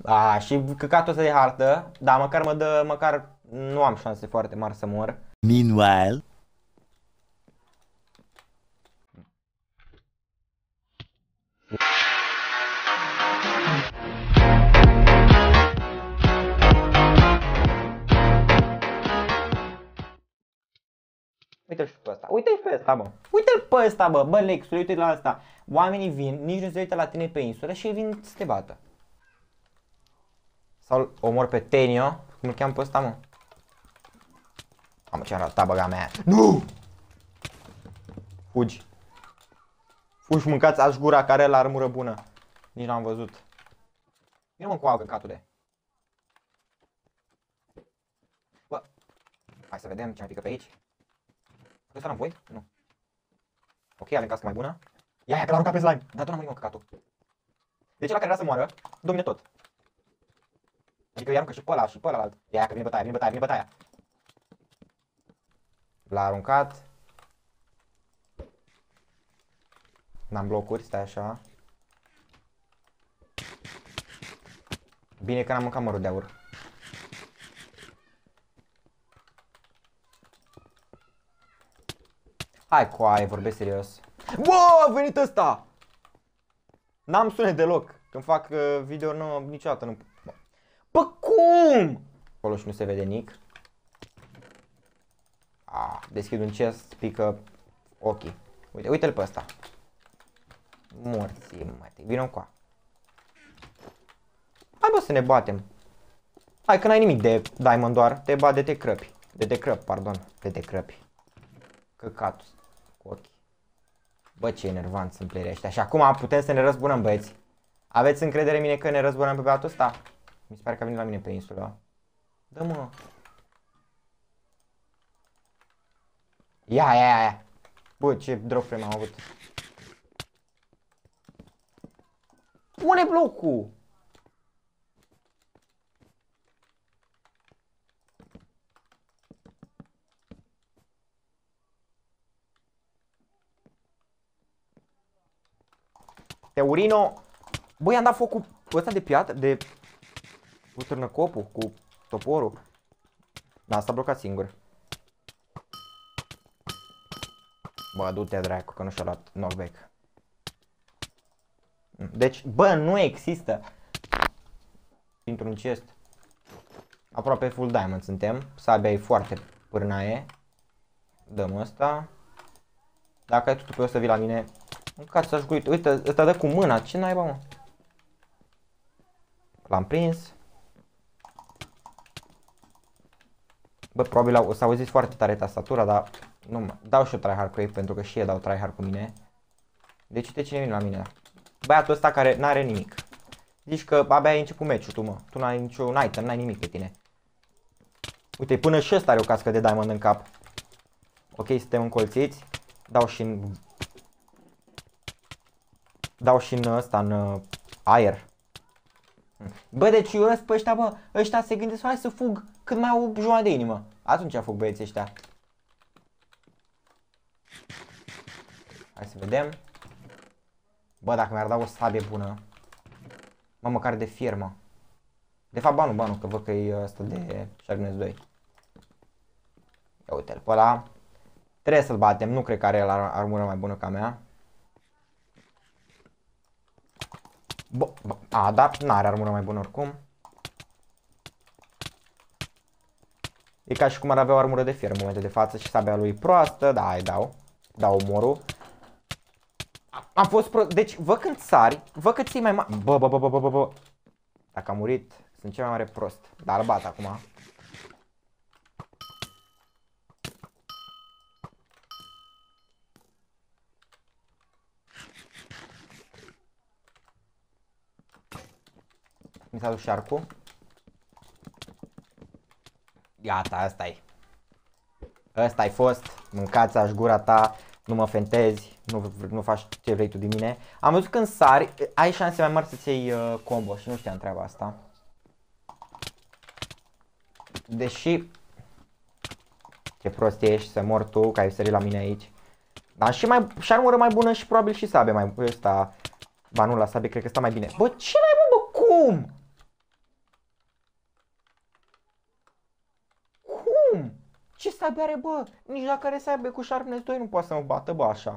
Și căcatul ăsta de hartă, da, măcar mă dă, măcar nu am șanse foarte mari să mor. Meanwhile. Uite-l și pe ăsta, uite-l pe ăsta, bă. Uite-l pe ăsta, bă, Lexul, uite la asta. Oamenii vin, nici nu se uită la tine pe insulă și ei vin să te bată. Sau omor pe Tenio, cum îl cheamă pe ăsta, mă? Mamă, ce-am ratat, băga mea. Nu! Fugi. Fugi, mâncați aș gura care are armură bună. Nici n-am văzut. Vino mă cu altă, căcatule. Bă, hai să vedem ce mai pică pe aici. Ăsta n-am voit? Nu. Ok, avem cască mai bună. Ia, că l-a aruncat pe slime. Dar tu n-am murit, mă, căcatul. Deci ăla care vrea să moară, domine tot. Adică îi aruncă și pe ăla și pe ălalt. Ia, că vine bătaia, vine bătaia, vine bătaia. L-a aruncat. N-am blocuri, stai așa. Bine că n-am mâncat mărul de aur. Hai coaie, vorbesc serios. Wow, a venit ăsta! N-am sunet deloc. Când fac video, nu, niciodată nu... Bă, cum? Acolo și nu se vede nic. Deschid un chest, pică ochii. Uite, uite-l pe ăsta. Morții, mă, vină cu. Hai bă să ne batem. Hai că n-ai nimic de diamond doar, te bat de te crăpi. De te crăpi, pardon, de te crăpi. Căcatul cu ochii. Bă, ce enervant sunt playerii ăștia. Și acum putem să ne răzbunăm, băieți. Aveți încredere în mine că ne răzbunăm pe băiatul ăsta? Mi se pare că a venit la mine pe insulă. Dă mă. Ia. Bă, ce drop frame am avut. Pune blocul. Teurino. Băi, am dat focul ăsta de piatră, de... cu târnăcopul, cu toporul. Da, s-a blocat singur. Bă, du-te dracu, că nu și-a luat knockback. Deci, bă, nu există. Dintr-un chest. Aproape full diamond suntem. Sabia e foarte pârnaie. Dăm ăsta. Dacă ai totul pe o să vii la mine. Încați să-și uite, uite, ăsta dă cu mâna. Ce naiba, mă? L-am prins. Bă, probabil o să auziți foarte tare tastatura, dar nu mă. Dau și eu tryhard cu ei pentru că și ei dau tryhard cu mine. Deci uite cine vine la mine. Băiatul ăsta care n-are nimic. Zici că abia ai început meciul tu, mă. Tu n-ai niciun item, n-ai nimic pe tine. Uite, până și ăsta are o cască de diamond în cap. Ok, suntem încolțiți. Dau și în ăsta, în aer. Bă, deci eu pe ăștia, bă, ăștia se gândesc, hai să fug cât mai au jumătate de inimă. Atunci fug băieții ăștia. Hai să vedem. Bă, dacă mi-ar da o sabie bună. Mă, măcar de firmă. De fapt, banul, că văd că e ăsta de Sharpness 2. Ia uite-l pe ăla. Trebuie să-l batem, nu cred că are el armură mai bună ca mea. Bă, dar n-are armură mai bună oricum. E ca și cum ar avea o armură de fier în momentul de față și sabia lui proastă. Da, îi dau. Dau omorul. Am fost pro... Deci, văd când sari, văd că ții mai mare. Bă. Dacă a murit, sunt cel mai mare prost. Dar îl bat acum. Mi s-a dus șarcul. Gata, ăsta-i. Ăsta-ai fost. Mâncați-aș gura ta. Nu mă fentezi. Nu faci ce vrei tu din mine. Am văzut când sari, ai șanse mai mari să-ți iei combo și nu știam treaba asta. Deși... Ce prost ești să mor tu, că ai sărit la mine aici. Dar și armură mai bună și probabil și sabie mai... Ăsta... Ba nu, la sabie cred că sta mai bine. Bă, ce n-ai, bă, cum? Ce sabie are, bă? Nici dacă are sabie cu Sharpness 2 nu poate să mă bată, bă, așa.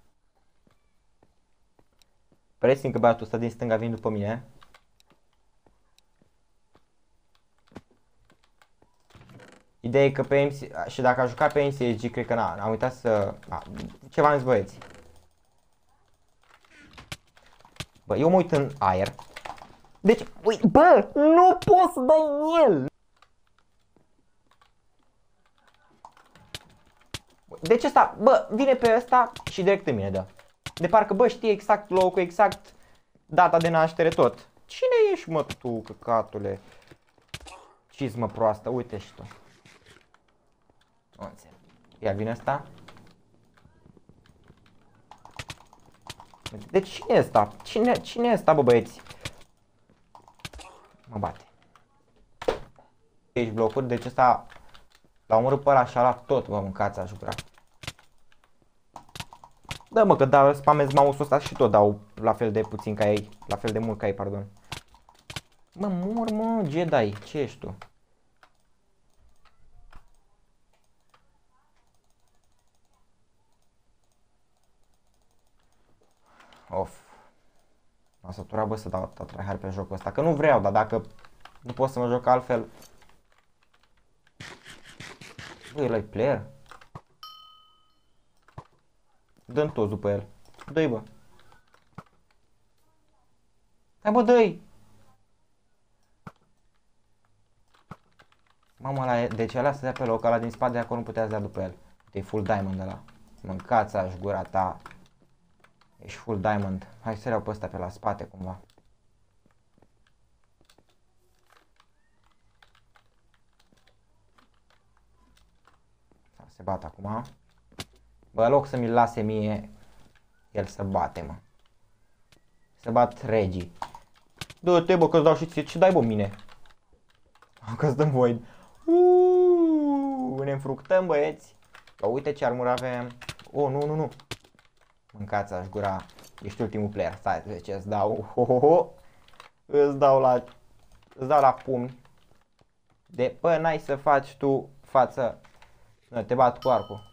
Pressing că băiatul ăsta din stânga vine după mine. Ideea e că pe MC, și dacă a jucat pe MCSG, cred că am uitat să... Ce v-am zis, băieți? Bă, eu mă uit în aer. Deci, bă, nu pot să dai în el! Deci ăsta, bă, vine pe ăsta și direct în mine dă. De parcă, bă, știe exact locul, exact data de naștere, tot. Cine ești, mă, tu, căcatule? Cizmă proastă, uite și tu. Nu înțeleg. Ia vine ăsta. Deci cine e ăsta? Cine e ăsta, bă, băieți? Mă bate. Aici blocuri, deci ăsta l-a omorât pe ăla și a luat tot, bă, mâncați, aș vrea. Da, mă, că da, spamez mouse-ul ăsta și tot dau la fel de puțin ca ei, la fel de mult ca ei, pardon. Mă, mor, mă, Jedi, ce ești tu? Of. M-a săturat, bă, să dau tryhard pe jocul ăsta, că nu vreau, dar dacă nu pot să mă joc altfel. Bă, el e player? Dă-mi toți după el. Dă-i, bă. Hai, bă, dă-i! Mamă, ăla, deci ăla să dea pe loc, ăla din spate de acolo nu putea să dea după el. E full diamond ăla. Mâncați-aș gura ta. Ești full diamond. Hai să iau pe ăsta pe la spate cumva. Se bate acum. Bă, în loc să mi-l lase mie, el să bate, mă. Se bat regii. Dă-te, bă, că-ți dau și ție. Ce dai, bă, mine? Că-ți dăm void. Ne înfructăm, băieți. Bă, uite ce armură avem. Oh, nu, nu, nu. Mâncați-aș gura. Ești ultimul player. Stai, de ce îți dau. Îți dau la pumni. De, bă, n-ai să faci tu față. Nu, te bat cu arcul.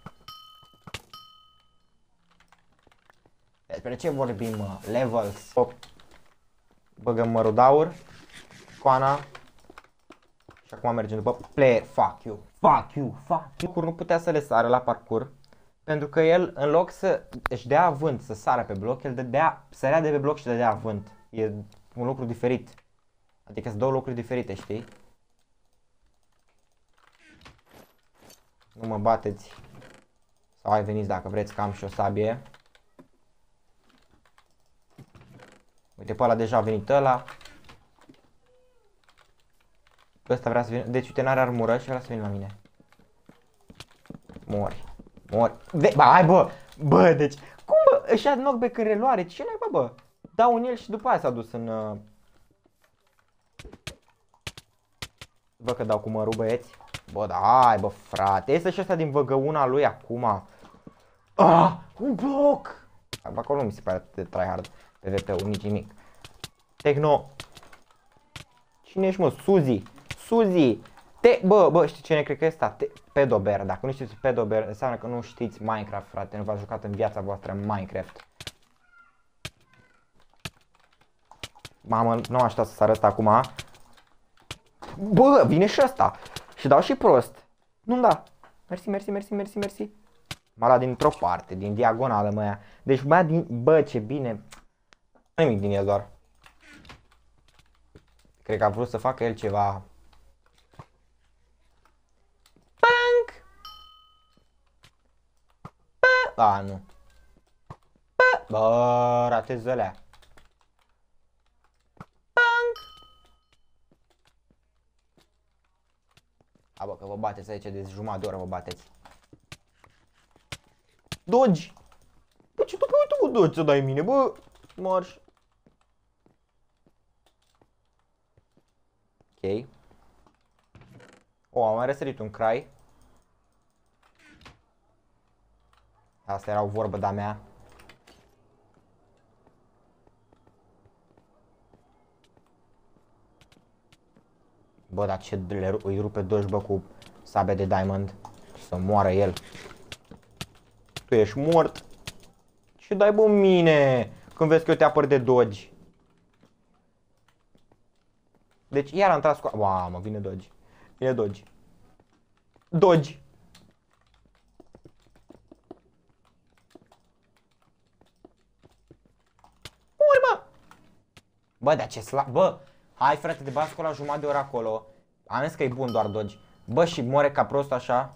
Despre ce vorbim, mă? Levels. Băgăm mărul de aur. Coana. Și acum mergem după player. Fuck you. Fuck you. Fuck you. Nu putea să le sară la parcurs. Pentru că el, în loc să își dea avânt să sară pe bloc, el sărea de pe bloc și dădea avânt. E un lucru diferit. Adică sunt două lucruri diferite, știi? Nu mă bateți. Sau hai veniți dacă vreți, că am și o sabie. Uite, pe ăla deja a venit ăla. Ăsta vrea să vină. Deci uite, n-are armură și vrea să vină la mine. Mori. Mori. Bă, hai, bă. Bă, deci. Cum, bă? Își ia knockback în reluare. Ce n-ai, bă? Dau în el și după aia s-a dus în... Bă, că dau cu mărul, băieți. Bă, da, hai, bă, frate. Este și ăsta din văgăuna lui acum. Un bloc. Bă, acolo nu mi se pare atât de tryhard. PvP-ul, nici nimic. Techno. Cine ești, mă? Suzy. Suzy. Bă, știi cine cred că e ăsta? Pedobear. Dacă nu știți Pedobear, înseamnă că nu știți Minecraft, frate. Nu v-ați jucat în viața voastră Minecraft. Mamă, nu aș să sară ăsta acum. Bă, vine și ăsta. Și dau și prost. Nu-mi da. Mersi, mersi, mersi, mersi, mersi. M-a luat dintr-o parte, din diagonală, mă ia. Deci bă, bă, ce bine. Nimic din el doar. Cred că a vrut să facă el ceva. Pank! Bă, nu. Bă, ratez alea. Pank! Bă, că vă bateți aici de jumătate de oră, vă bateți. Dodge! Bă, ce tu pe uite, mă, dodge să dai mine, bă! Marș! Ok. Am mai răsărit un crai. Asta era o vorbă de-a mea. Bă, dar ce îi rupe Dodge, bă, cu sabia de diamond. Să moară el. Tu ești mort. Ce dai bă mine când vezi că eu te apăr de dogi? Deci iar am tras cu... Mamă, vine dogi. Vine dogi. Dogi. Mori, mă! Bă, dar ce slab... Bă, hai frate, de bască la jumătate de oră acolo. Am zis că e bun doar dogi. Bă, și moare ca prost așa.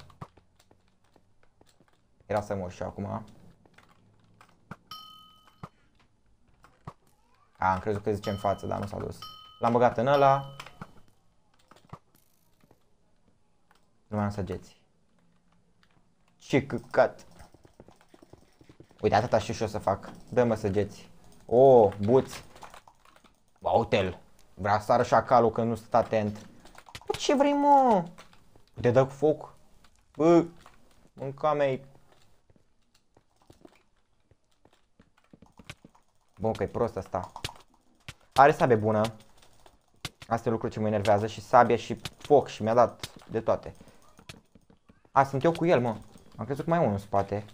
Era să mor și acum. Am crezut că zice în față, dar nu s-a dus. L-am băgat în ăla. Nu mai am săgeți. Ce căcat. Uite, atâta știu și eu să fac. Dă-mă săgeți. Oh, buți. Uite-l. Vrea să sară șacalul că nu stă atent. Bă, ce vrei, mă? Te dă cu foc. Bă, mânca mei. Bă, că e prost asta. Are sabie bună. Asta e lucru ce mă enervează. Și sabie și foc și mi-a dat de toate. A, sunt eu cu el, mă. Am crezut că mai e unul în spate.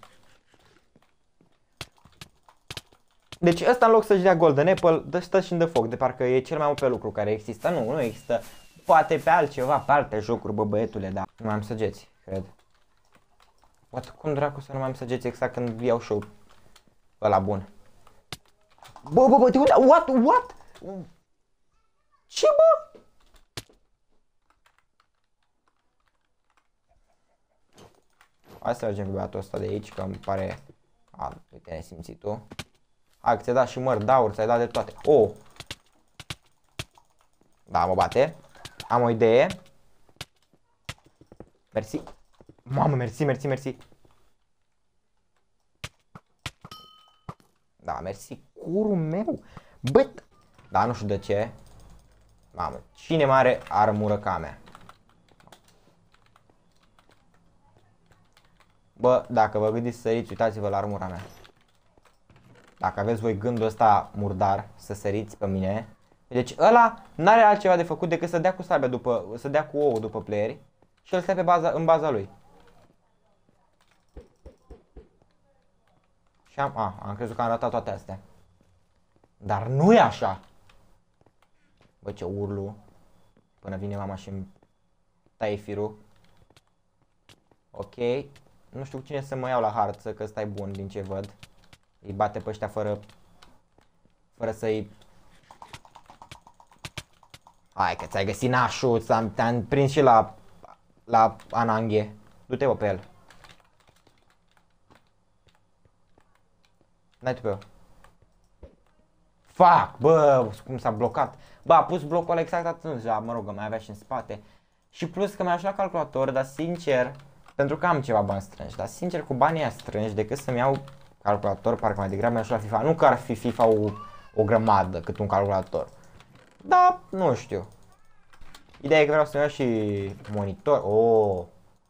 Deci ăsta în loc să-și dea Golden Apple, stă și-mi dă foc. De parcă e cel mai mult pe lucru care există. Nu există. Poate pe altceva, pe alte jocuri, bă, băietule, dar nu mai am săgeți, cred. What, cum dracu să nu mai am săgeți exact când iau show ăla bun? Bă, te uite, what? Ce, bă? Hai să mergem cu băiatul ăsta de aici, că îmi pare... A, uite, nesimțitul. Hai că ți-ai dat și măr, dauri, ți-ai dat de toate. Oh! Da, mă bate. Am o idee. Mersi. Mamă, mersi. Da, mersi. Curul meu. Bă! Da, nu știu de ce. Mamă, cine mai are armură ca a mea? Bă, dacă vă gândiți să săriți, uitați-vă la armura mea. Dacă aveți voi gândul ăsta murdar să săriți pe mine. Deci ăla n-are altceva de făcut decât să dea cu sabia după, să dea cu ouă după playeri. Și el stă pe baza, în baza lui. Și am crezut că am ratat toate astea. Dar nu e așa. Bă, ce urlu. Până vine mama și îmi taie firul. Ok. Nu știu cu cine să mă iau la harță, că ăsta e bun din ce văd. Îi bate pe ăștia fără să-i... Hai că ți-ai găsit nașul, te-am prins și la ananghe. Du-te, bă, pe el. N-ai tu pe el. Fuck, bă, cum s-a blocat. Bă, a pus blocul ăla exact atunci, mă rog, mai avea și în spate. Și plus că mi-a ajutat la calculator, dar sincer, pentru că am ceva bani strânși, dar sincer cu banii ăia strânși, decât să-mi iau calculator, parcă mai degrabă mi-a ajutat la FIFA. Nu că ar fi FIFA o grămadă cât un calculator. Da, nu știu. Ideea e că vreau să-mi iau și monitor. Oh.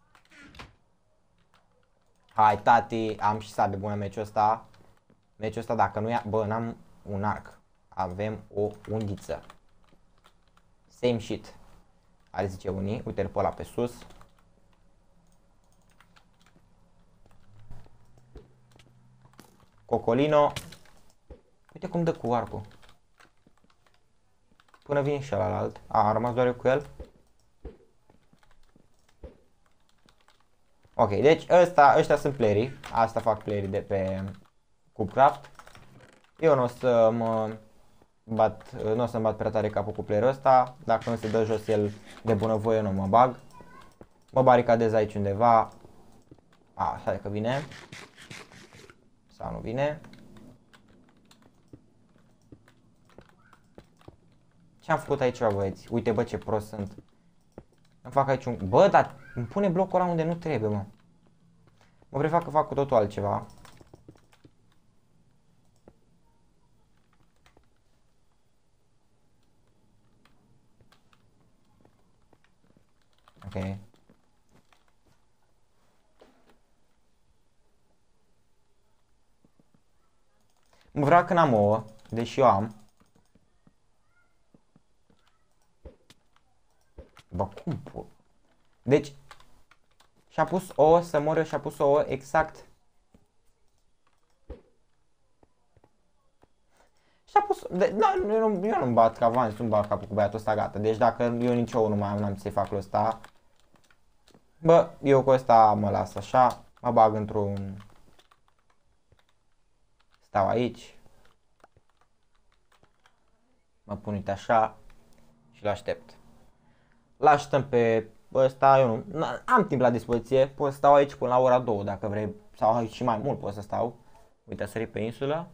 Hai, tati, am și sabie bună meciul ăsta. Meciul ăsta, dacă nu ia... Bă, n-am un arc. Avem o undiță. Same shit. Are zice unii. Uite-l pe ăla pe sus. Cocolino. Uite cum dă cu arcul. Până vine și ălalt. A rămas doar eu cu el. Ok, deci ăștia sunt playerii. Asta fac playerii de pe Cubecraft. Eu nu o să mă bat, nu o să-mi bat prea tare capul cu playerul ăsta. Dacă nu se dă jos el de bunăvoie, nu mă bag. Mă baricadez aici undeva. Stai că vine. Sau nu vine. Ce am făcut aici, băieți? Uite, bă, ce prost sunt. Îmi fac aici un... Bă, dar îmi pune blocul ăla unde nu trebuie, mă. Mă prefac că fac cu totul altceva. Ok. Mă vreau că n-am ouă, deși eu am. Bă, cum pot? Deci, Și-a pus o să moră și-a pus o exact. Și-a pus... eu nu-mi bat avans, nu-mi bat capul cu băiatul ăsta, gata. Deci dacă eu nici eu nu mai am să-i fac lucrul ăsta. Bă, eu cu ăsta mă las așa. Mă bag într-un... Stau aici. Mă pun uite așa. Și l-aștept. L-așteptăm pe ăsta, eu nu... Am timp la dispoziție. Pot să stau aici până la ora 2 dacă vrei. Sau aici și mai mult pot să stau. Uite, a sărit pe insulă.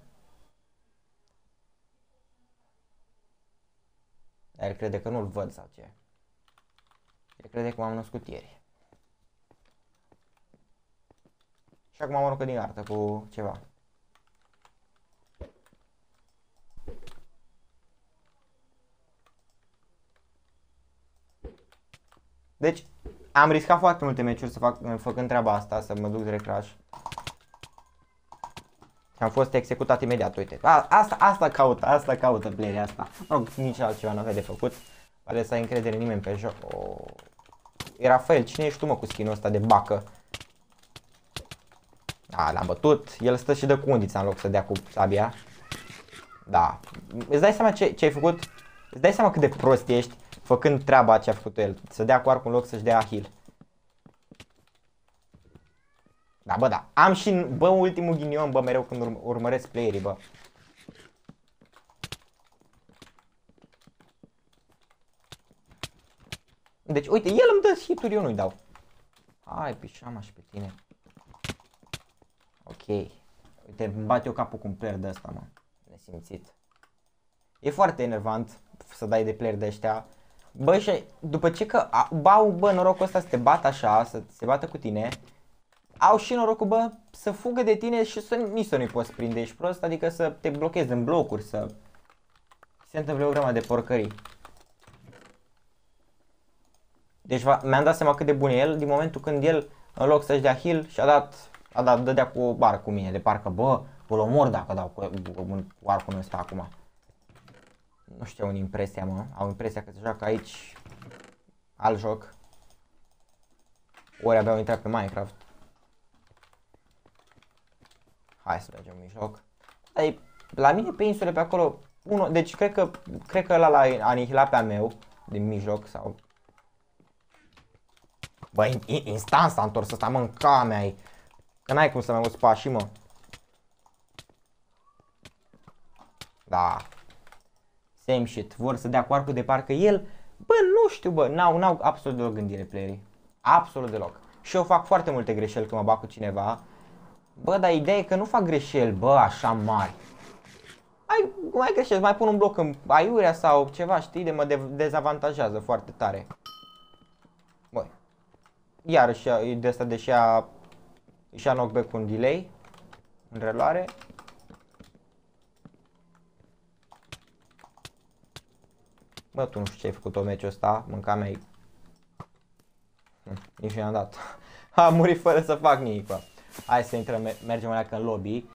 Dar el crede că nu-l văd sau ce. El crede că m-am născut ieri. Și acum am aruncat din artă cu ceva. Deci, am riscat foarte multe meciuri făcând treaba asta, să mă duc direct crash. Și am fost executat imediat, uite. Asta caută playerii asta. Nici altceva nu avea de făcut. Pare să ai încredere nimeni pe joc. E Rafael, cine ești tu mă cu skin-ul ăsta de bacă? Da, l-am bătut. El stă și dă cu undița în loc să dea cu sabia. Da. Îți dai seama ce ai făcut? Îți dai seama cât de prost ești făcând treaba ce a făcut el. Să dea cu arcul în loc să-și dea heal. Da, bă, da. Am și, bă, ultimul ghinion, bă, mereu când urmăresc playerii, bă. Deci, uite, el îmi dă hituri, eu nu-i dau. Hai, pișama și pe tine. Ok. Uite, îmi bat eu capul cu un player de ăsta, mă. Nesimțit. E foarte enervant să dai de player de ăștia. Bă, și după ce că au, bă, norocul ăsta să te bată așa, să se bată cu tine. Au și norocul, bă, să fugă de tine și nici să nu-i poți prinde, ești prost, adică să te blochezi în blocuri, să se întâmple o grămadă de porcării. Deci mi-am dat seama cât de bun e el din momentul când el, în loc să-și dea heal, dădea cu o bară cu mine, de parcă, bă, îl omor dacă dau cu arcul ăsta acum. Nu știu, au impresia, mă, au impresia că se joacă aici alt joc. Ori abia au intrat pe Minecraft. Hai să mergem în mijloc. Dar la mine pe insule pe acolo, deci cred că ăla l-a anihilat pe a meu din mijloc sau... Bă, instant s-a întors ăsta, mă, în camea-i. Că n-ai cum să mai auzi pașii, mă. Da. Same shit. Vor să dea cu arcul de parcă el... Bă, nu știu, bă, n-au absolut deloc gândire playerii. Absolut deloc. Și eu fac foarte multe greșeli când mă bag cu cineva. Bă, dar ideea e că nu fac greșeli, bă, așa mari. Mai greșesc, mai pun un bloc în aiurea sau ceva, știi, mă dezavantajează foarte tare. Băi. Iarăși e de asta, deși își ia knockback cu un delay în reluare. Bă, tu nu știu ce ai făcut-o meciul ăsta, mânca mea. Nici nu i-am dat. Am murit fără să fac nimic, bă. Hai să intrăm, mergem alea în lobby.